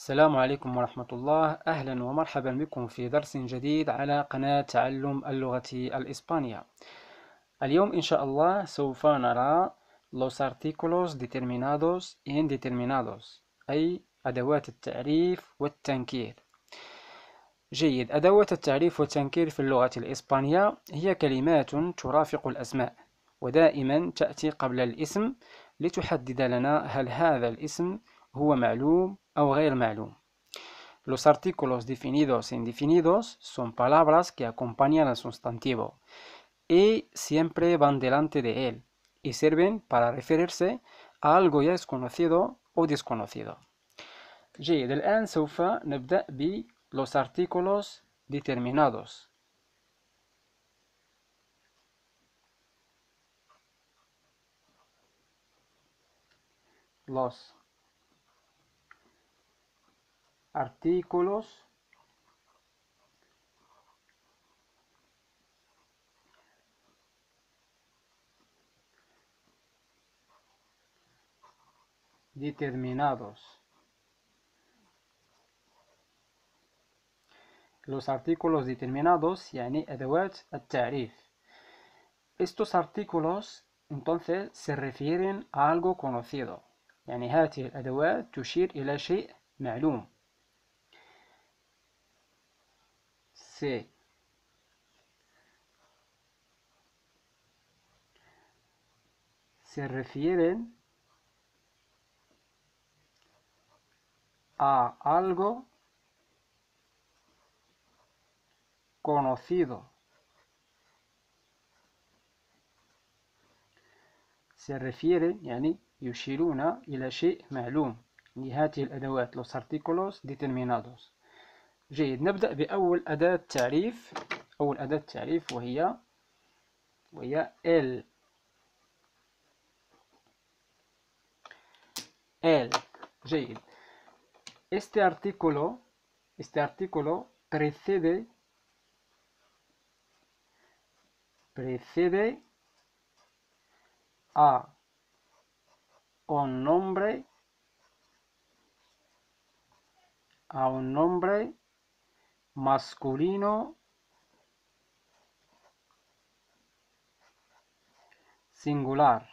السلام عليكم ورحمة الله. أهلا ومرحبا بكم في درس جديد على قناة تعلم اللغة الإسبانية. اليوم إن شاء الله سوف نرى los artículos determinados y indeterminados، أي أدوات التعريف والتنكير. جيد، أدوات التعريف والتنكير في اللغة الإسبانية هي كلمات ترافق الأسماء، ودائما تأتي قبل الاسم لتحدد لنا هل هذا الاسم هو معلوم أو غير معلوم. Los artículos definidos e indefinidos son palabras que acompañan al sustantivo y siempre van delante de él y sirven para referirse a algo ya desconocido o desconocido. جيد، الآن سوف نبدأ ب los artículos determinados. Los artículos determinados. Los artículos determinados يعني أدوات التعريف. Estos artículos entonces se refieren a algo conocido، يعني هذه الأدوات تشير إلى شيء معلوم. Se refieren a algo conocido. Se refieren يعني يشيرون إلى شيء معلوم. لهذه الأدوات los artículos determinados. جيد، نبدأ بأول أداة تعريف. أول أداة تعريف وهي el. جيد. Este artículo precede a un nombre masculino singular.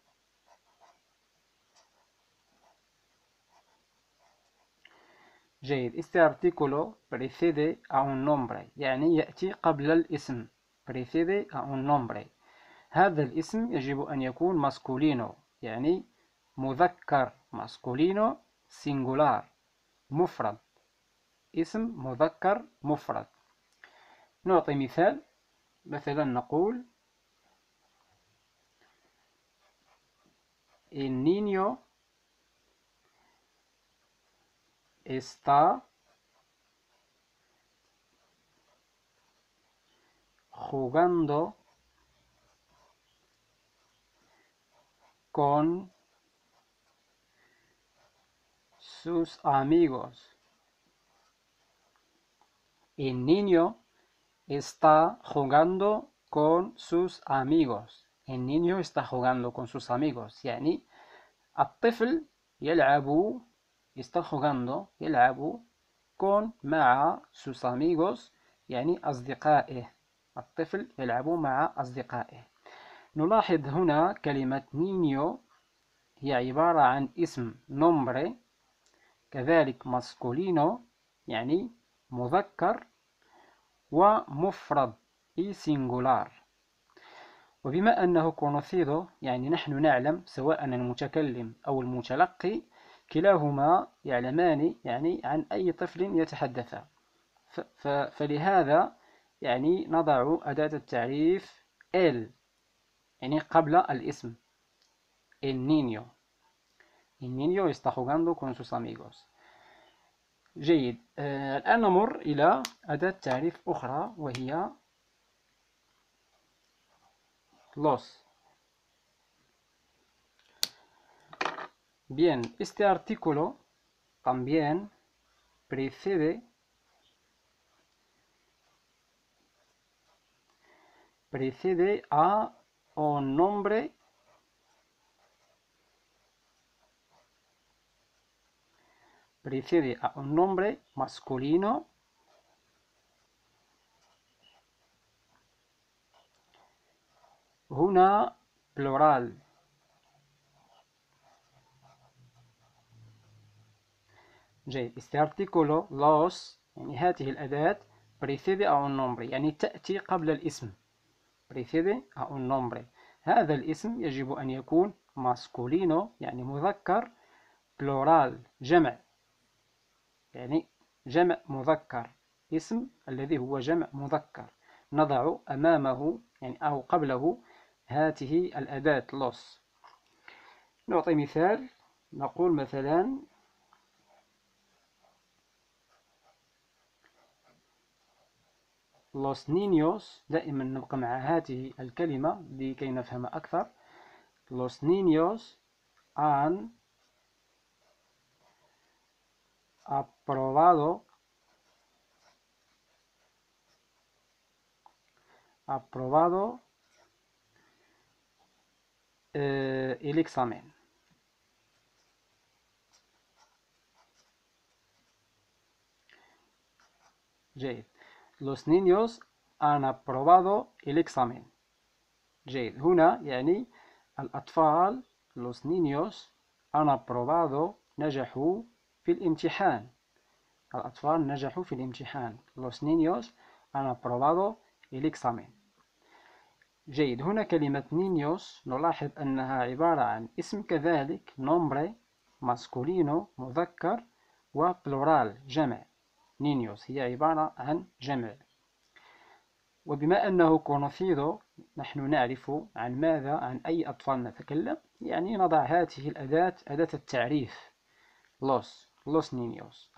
جيد، este artículo precede a un nombre يعني يأتي قبل الاسم. precede a un nombre. هذا الاسم يجب أن يكون masculino يعني مذكر masculino singular مفرد. اسم مذكر مفرد. نعطي مثال. مثلا نقول el niño está jugando con sus amigos. El niño está jugando con sus amigos. El niño está jugando con sus amigos يعني الطفل يلعب está jugando يلعب con مع sus amigos يعني أصدقائه. الطفل يلعب مع أصدقائه. نلاحظ هنا كلمة نينيو هي عبارة عن اسم nombre كذلك masculino يعني مذكر ومفرد اي singular. وبما أنه conocido يعني نحن نعلم سواء المتكلم أو المتلقي كلاهما يعلمان يعني عن أي طفل يتحدث. فلهذا يعني نضع أداة التعريف el يعني قبل الاسم. el niño está jugando con sus amigos. جيد. الآن نمر إلى أداة تعريف أخرى وهي los. Bien, este artículo también precede a un nombre precede a un nombre masculino هنا plural. جيد. este artículo los يعني هذه الأداة precede a un nombre يعني تأتي قبل الاسم. precede a un nombre. هذا الاسم يجب أن يكون masculino يعني مذكر، plural جمع يعني جمع مذكر، اسم الذي هو جمع مذكر نضع أمامه يعني أو قبله هذه الأداة los. نعطي مثال، نقول مثلا los niños، دائما نبقى مع هذه الكلمة لكي نفهم أكثر. los niños han aprobado el examen. جيد. los niños han aprobado el examen. جيد. هنا يعني الأطفال los niños han aprobado نجحوا في الامتحان. الأطفال نجحوا في الامتحان. los niños han aprobado el examen. جيد. هنا كلمة niños نلاحظ أنها عبارة عن اسم كذلك nombre masculino مذكر وبلورال جمع. niños هي عبارة عن جمع. وبما أنه conocido نحن نعرف عن ماذا، عن أي أطفال نتكلم، يعني نضع هذه الأداة أداة التعريف los niños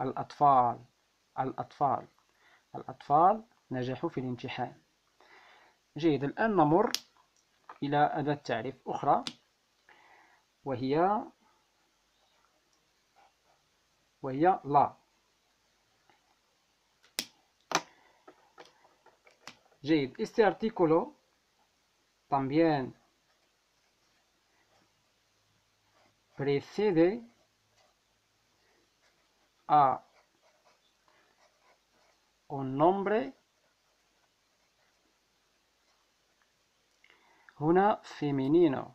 الأطفال نجحوا في الامتحان. جيد. الآن نمر إلى أداة تعريف أخرى وهي لا. جيد. este artículo también precede a un nombre هنا femenino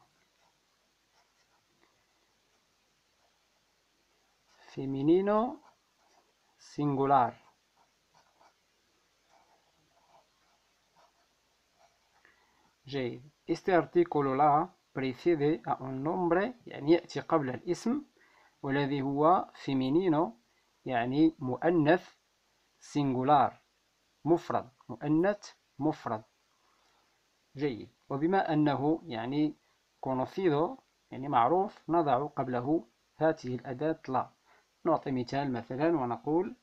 singular. جيد. este artículo لا precede a un nombre يعني يأتي قبل الاسم والذي هو femenino يعني مؤنث singular مفرد، مؤنث مفرد. جيد. وبما أنه يعني conocido يعني معروف نضع قبله هذه الأداة لا. نعطي مثال مثلا ونقول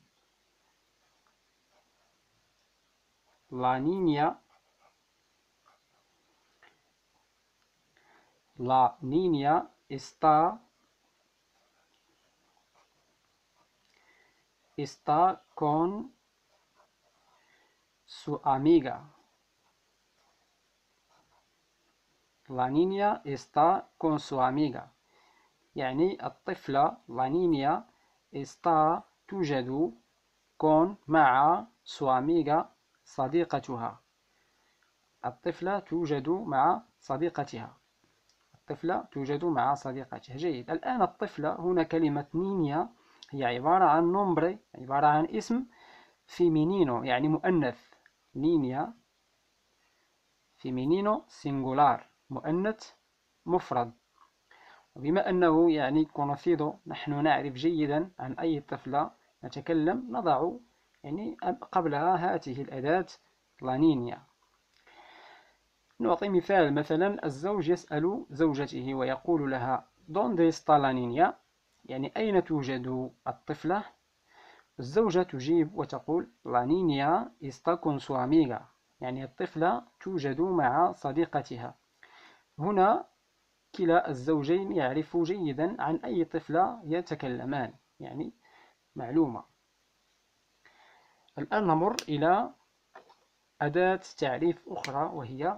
la niña está con su amiga. La niña está con su amiga يعني الطفلة la niña está توجد con مع su amiga صديقتها. الطفلة توجد مع صديقتها. جيد. الآن الطفلة هنا كلمة نينيا هي عبارة عن nombre، عبارة عن اسم femenino يعني مؤنث. نينيا femenino singular مؤنث مفرد. وبما أنه يعني conocido نحن نعرف جيدا عن أي طفلة نتكلم نضع يعني قبلها هذه الأداة la niña. نعطي مثال مثلا الزوج يسأل زوجته ويقول لها ¿Dónde está la niña؟ يعني أين توجد الطفلة؟ الزوجة تجيب وتقول la niña está con su amiga يعني الطفلة توجد مع صديقتها. هنا كلا الزوجين يعرف جيدا عن أي طفلة يتكلمان يعني معلومة. الآن نمر إلى أداة تعريف أخرى وهي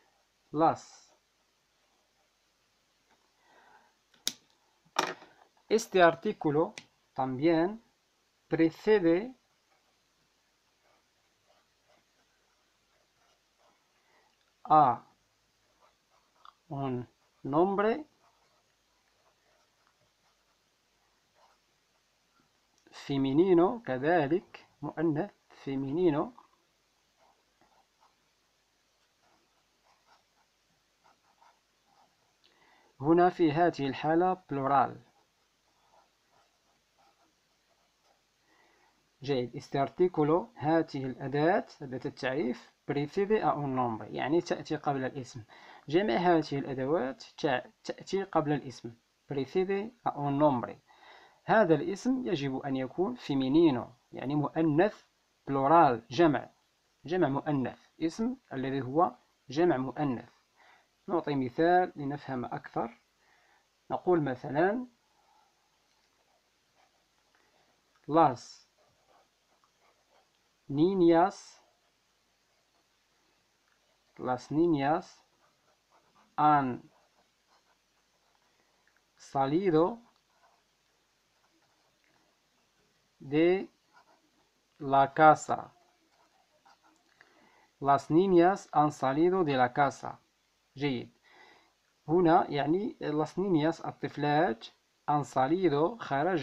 las. Este artículo también precede a un nombre femenino كذلك مؤنث femenino هنا في هذه الحالة plural. جيد. este artículo هذه الأداة التعريف precede a un nombre يعني تأتي قبل الاسم. جميع هذه الأدوات تأتي قبل الاسم precede a un nombre. هذا الاسم يجب أن يكون femenino يعني مؤنث plural جمع مؤنث اسم الذي هو جمع مؤنث. نعطي مثال لنفهم أكثر. نقول مثلا las niñas han salido de la casa. Las niñas han salido de la casa. جيد. هنا يعني las niñas الطفلات han salido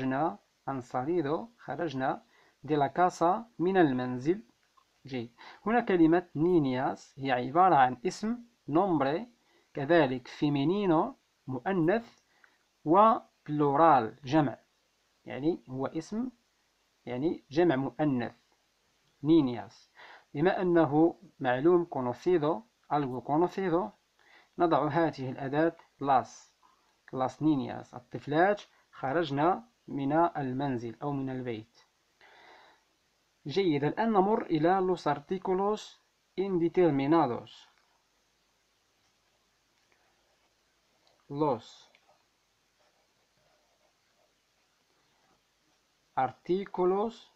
خرجنا de la casa من المنزل. جيد. هنا كلمة niñas هي عبارة عن اسم nombre كذلك femenino مؤنث وبلورال جمع يعني هو اسم يعني جمع مؤنث niñas. بما أنه معلوم conocido algo conocido نضع هذه الأداة las niñas الطفلات خرجنا من المنزل أو من البيت. جيد. الآن نمر إلى los artículos indeterminados. Los artículos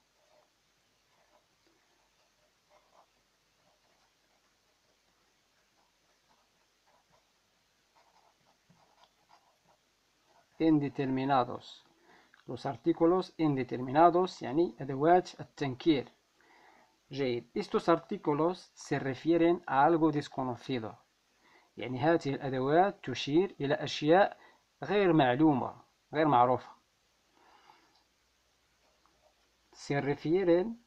indeterminados. Los artículos indeterminados يعني أدوات التنكير. جيد. Estos artículos se refieren a algo desconocido يعني هذه الأدوات تشير إلى أشياء غير معلومة غير معروفة. se refieren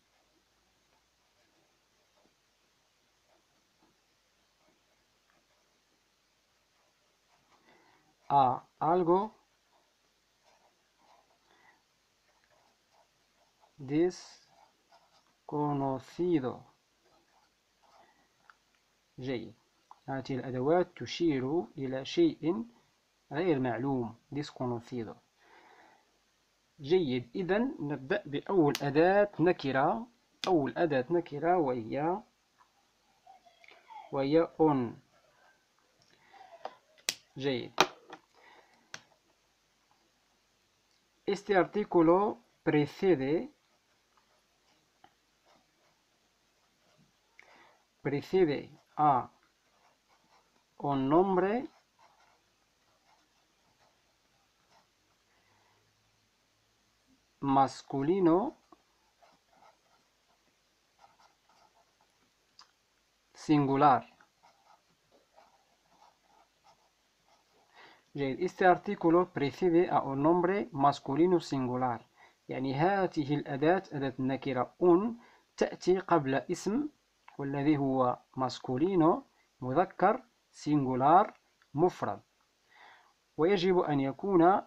a algo desconocido. جيد. هذه الأدوات تشير إلى شيء غير معلوم desconocido. جيد. إذن نبدأ بأول أداة نكرة. أول أداة نكرة وهي on. جيد. Este artículo precede a un nombre masculino singular. جيد. Este artículo precede a un nombre masculino singular يعني هذه الأداة أداة النكرة on تأتي قبل اسم والذي هو masculino مذكر singular مفرد ويجب أن يكون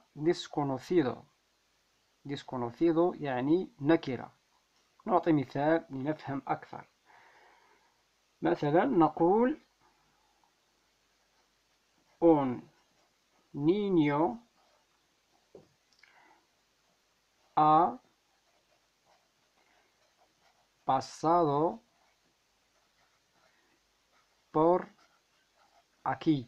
desconocido يعني نكرة. نعطي مثال لنفهم أكثر. مثلا نقول un niño ha pasado por aquí.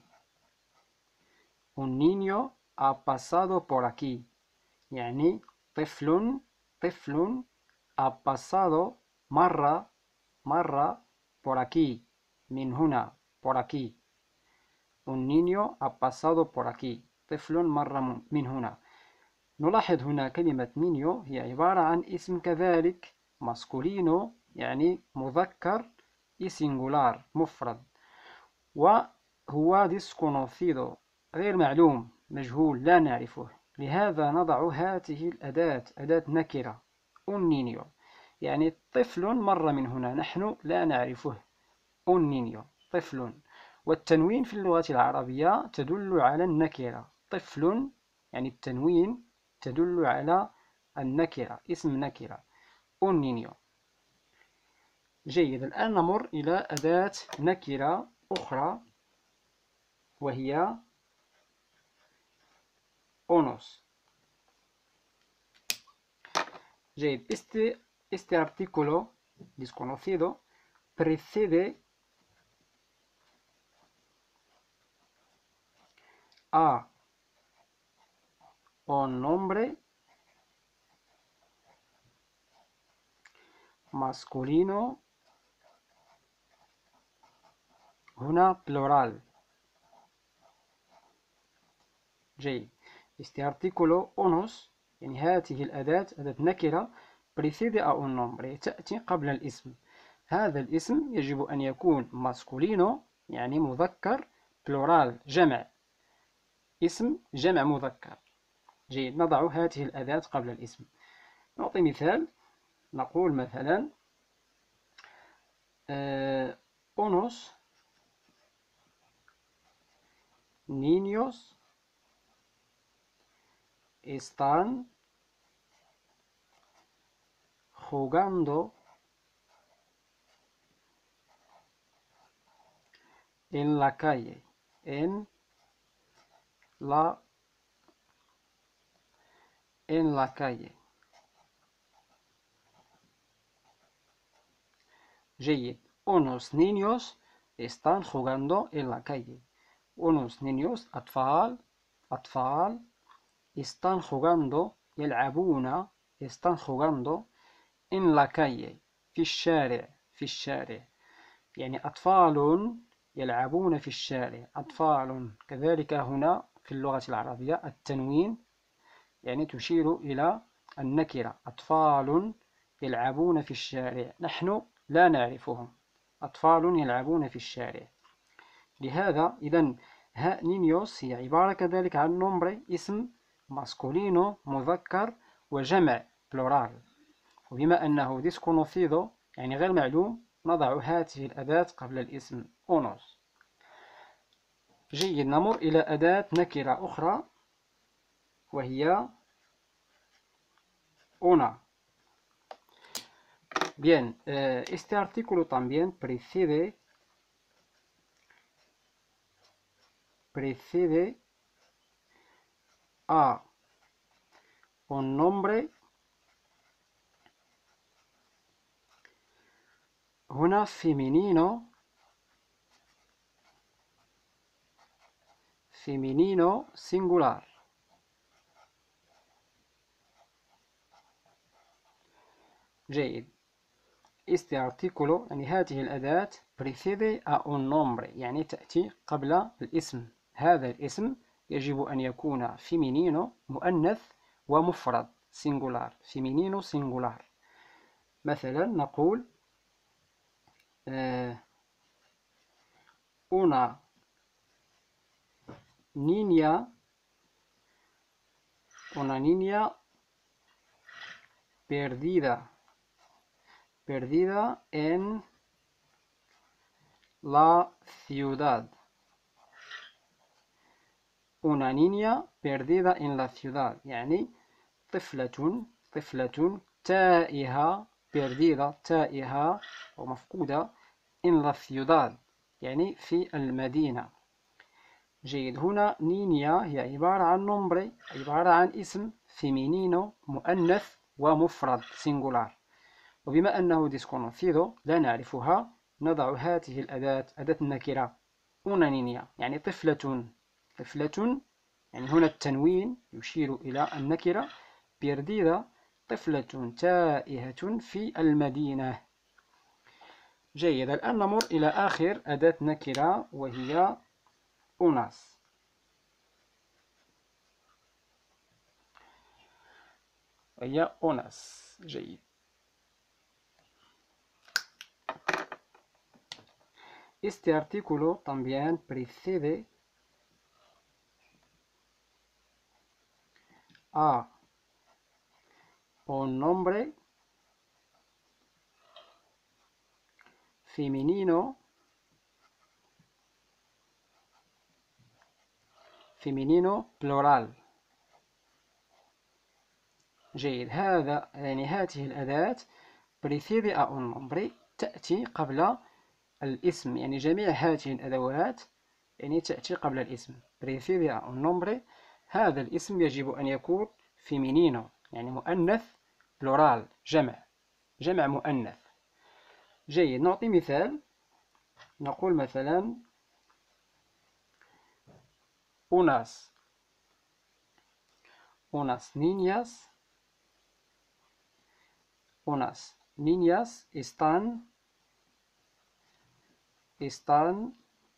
Un niño ha pasado por aquí يعني طفل ha pasado مرة por aquí من هنا por aquí. Un niño ha pasado por aquí طفل مر من هنا. نلاحظ هنا كلمة نينيو هي عبارة عن اسم كذلك ماسكولينو يعني مذكر سينغولار مفرد، وهو ديسكونوسيدو غير معلوم مجهول لا نعرفه. لهذا نضع هذه الأداة أداة نكرة un niño يعني طفل مر من هنا نحن لا نعرفه un niño طفل. والتنوين في اللغة العربية تدل على النكرة، طفل يعني التنوين تدل على النكرة اسم نكرة un niño. جيد، الآن نمر إلى أداة نكرة أخرى وهي unos. Jade, este artículo desconocido precede a un nombre masculino, هنا plural. جيد، este artículo unos يعني هذه الأداة أداة نكرة precede a un nombre تأتي قبل الاسم. هذا الاسم يجب أن يكون masculino يعني مذكر، plural جمع، اسم جمع مذكر. جيد، نضع هذه الأداة قبل الاسم. نعطي مثال، نقول مثلا unos niños están jugando en la calle. En la calle. جيد، unos niños están jugando en la calle. unos niños أطفال están jugando يلعبون están jugando en la calle في الشارع يعني أطفال يلعبون في الشارع. أطفال كذلك هنا في اللغة العربية التنوين يعني تشير إلى النكرة، أطفال يلعبون في الشارع نحن لا نعرفهم، أطفال يلعبون في الشارع. لهذا إذن نينيوس هي عبارة كذلك عن نومبري اسم ماسكولينو مذكر وجمع بلورال، وبما أنه ديسكونوسيدو يعني غير معلوم نضع هذه الأداة قبل الاسم أونوس. جيد، نمر إلى أداة نكرة أخرى وهي una. Bien, este artículo también precede a un nombre هنا femenino singular. جيد، este artículo يعني هذه الأداة precede a un nombre يعني تأتي قبل الاسم. هذا الاسم يجب أن يكون femenino مؤنث ومفرد singular femenino singular. مثلا نقول una niña perdida en la ciudad. Una niña perdida en la ciudad يعني طفلة تائهة perdida تائهة ومفقودة en la ciudad يعني في المدينة. جيد، هنا نينيا هي عبارة عن نومبري عبارة عن اسم فيمينينو مؤنث ومفرد سينغولار، وبما أنه ديسكونوسيدو لا نعرفها نضع هذه الأداة أداة النكرة una نينيا يعني طفلة يعني هنا التنوين يشير إلى النكرة بيرديدا طفلة تائهة في المدينة. جيد، الآن نمر إلى آخر أداة نكرة وهي unas. هي unas. جيد. Este artículo también precede a un nombre femenino plural. جيد. هذا يعني هذه الأداة precede a un nombre تأتي قبل الاسم، يعني جميع هذه الأدوات يعني تأتي قبل الاسم. precede a un nombre، هذا الاسم يجب أن يكون femenino يعني مؤنث plural جمع مؤنث. جيد. نعطي مثال، نقول مثلا unas niñas están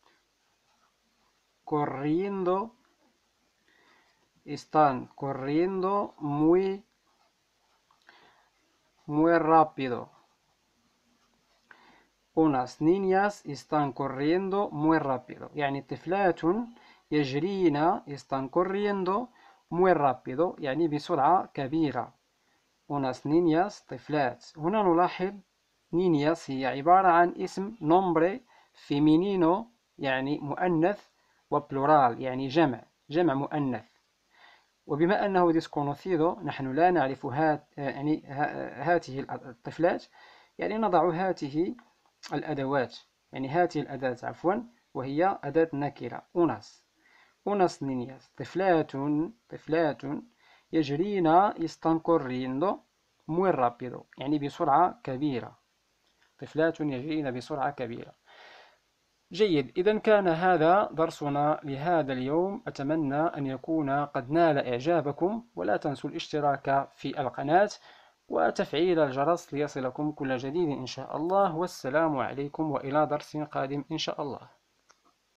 corriendo muy rápido. unas niñas están corriendo muy rápido، يعني طفلات يجرين están corriendo muy rápido يعني بسرعة كبيرة. unas niñas طفلات. هنا نلاحظ niñas هي عبارة عن اسم nombre femenino يعني مؤنث، وبلورال يعني جمع مؤنث. وبما أنه desconocido نحن لا نعرف هذه الطفلات، يعني نضع هذه الأدوات، يعني هذه الأداة عفوا، وهي أداة نكرة unas niñas طفلات يجرين están corriendo muy rápido يعني بسرعة كبيرة. طفلات يجرين بسرعة كبيرة. جيد. إذا كان هذا درسنا لهذا اليوم، أتمنى أن يكون قد نال إعجابكم، ولا تنسوا الاشتراك في القناة وتفعيل الجرس ليصلكم كل جديد إن شاء الله. والسلام عليكم وإلى درس قادم إن شاء الله.